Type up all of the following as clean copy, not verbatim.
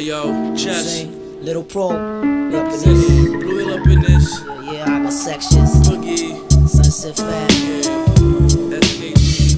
yo, Chess. Little Pro, we up in this. Blue Hill up in this. Yeah, I got sections. Boogie. Sunset Fam. Yeah. SKG.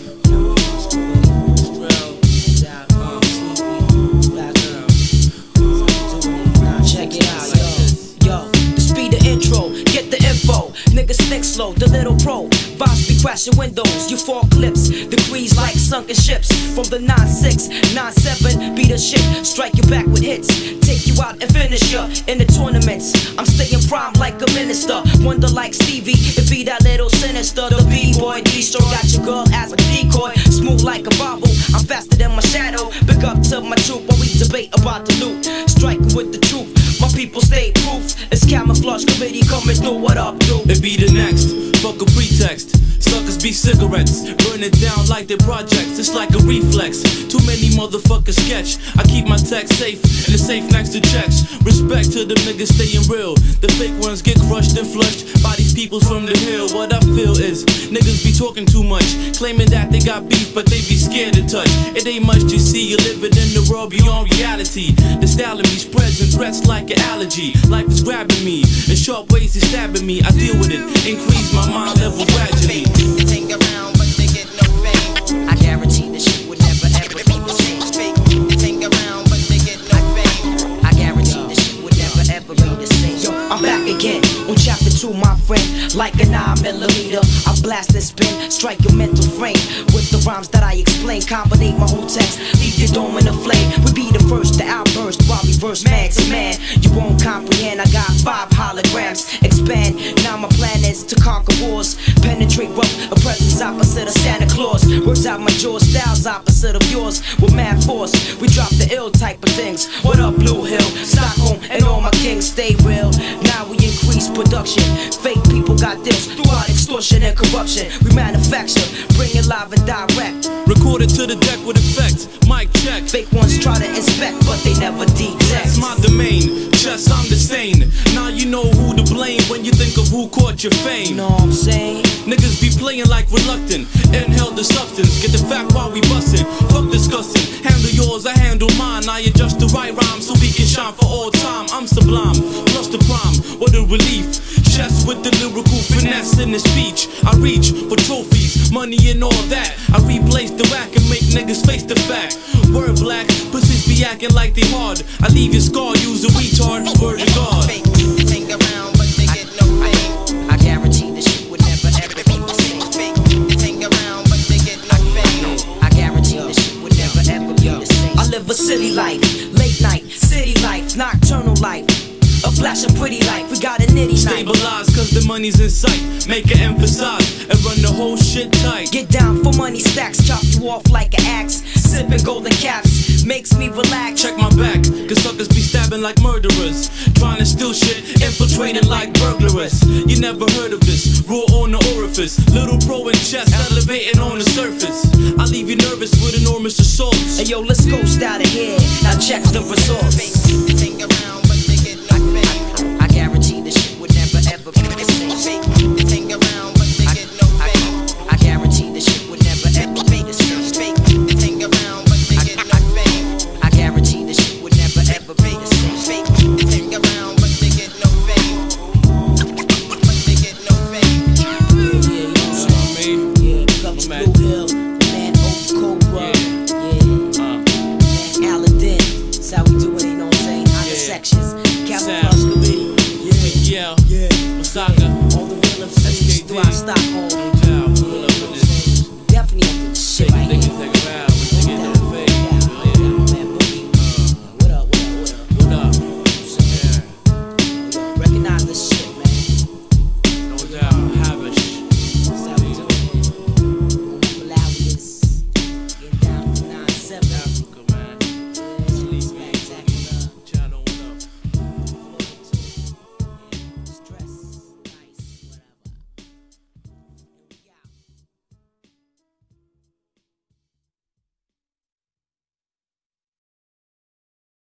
Check it out, yo. The speed of intro, get the info. Niggas think slow, the Little Pro. Vibes be crashing windows, you fall clips. Degrees like sunken ships. From the 9-6, 9-7, beat the shit. Strike you back with hits. Take you out and finish ya in the tournaments. I'm staying prime like a minister. Wonder like Stevie, it be that little sinister. The B-boy D-Stroke got your girl as a decoy. Smooth like a bobble, I'm faster than my shadow. Big up to my troop while we debate about the loot. Striking with the truth, my people stay proof. It's camouflage committee coming through, what up, dude? It be the next, fuck a pretext. Suckers be cigarettes, burn it down like their projects. It's like a reflex, too many motherfuckers sketch. I keep my text safe, and it's safe next to checks. Respect to them niggas staying real. The fake ones get crushed and flushed by these peoples from the hill. What I feel is, niggas be talking too much, claiming that they got beef, but they be scared to touch. It ain't much you see, you're living in the world beyond reality. The style of me spreads and threats like an allergy. Life is grabbing me, in sharp ways it's stabbing me. I deal with it, increase my mind level gradually. They hang around, but they get no fame. I guarantee this shit would never ever be the same. They hang around, but they get no fame. I guarantee this shit would never ever be the same. Yo, I'm back again on chapter 2, my friend. Like a 9mm, I blast and spin, strike your mental frame with the rhymes that I explain. Combinate my whole text, leave your dome in a flame. We be the first to outburst while we verse man to man. You won't comprehend, I got 5 holograms. Expand, now my plan is to conquer wars. Penetrate rough, a presence opposite of Santa Claus. Words out my jaw, styles opposite of yours. With mad force, we drop the ill type of things. What up, Blue Hill, Stockholm, and all my kings stay real. Now we increase production. Fake people got deals throughout extortion and corruption. We manufacture, bring it live and direct. Record it to the deck with effects, mic check. Fake ones try to inspect, but they never detect. That's my domain, Chess, I'm the sane. Now you know who to blame when you think of who caught your fame. You know what I'm saying? Niggas be playing like reluctant, inhale the substance, get the fact while we bustin'. Fuck discussing, handle yours, I handle mine. I adjust the right rhyme so we can shine for all time. I'm sublime, plus the prime, what a relief. Chess with the lyrical finesse in the speech. I reach for trophies, money and all that. I replace the rack and make niggas face the fact. Word black, pussies be acting like they hard. I leave your scar, use a retard, word to God. They hang around, but they get no fame. I guarantee this shit would never ever be the same. They hang around, but they get no fame. I guarantee this shit would never ever be the same. I live a city life, late night, city life, nocturnal life. A flash of pretty life, we got a nitty night. Stabilize cause the money's in sight. Make it emphasize and run the whole shit tight. Get down for money stacks, chop you off like an axe. Sipping golden caps, makes me relax. Check my back, cause suckers be stabbing like murderers. Trying to steal shit, infiltrating like burglars. You never heard of this, raw on the orifice. Little Pro and Chess elevating on the surface. I leave you nervous with enormous assaults. Hey yo, let's go out of here, now check the results.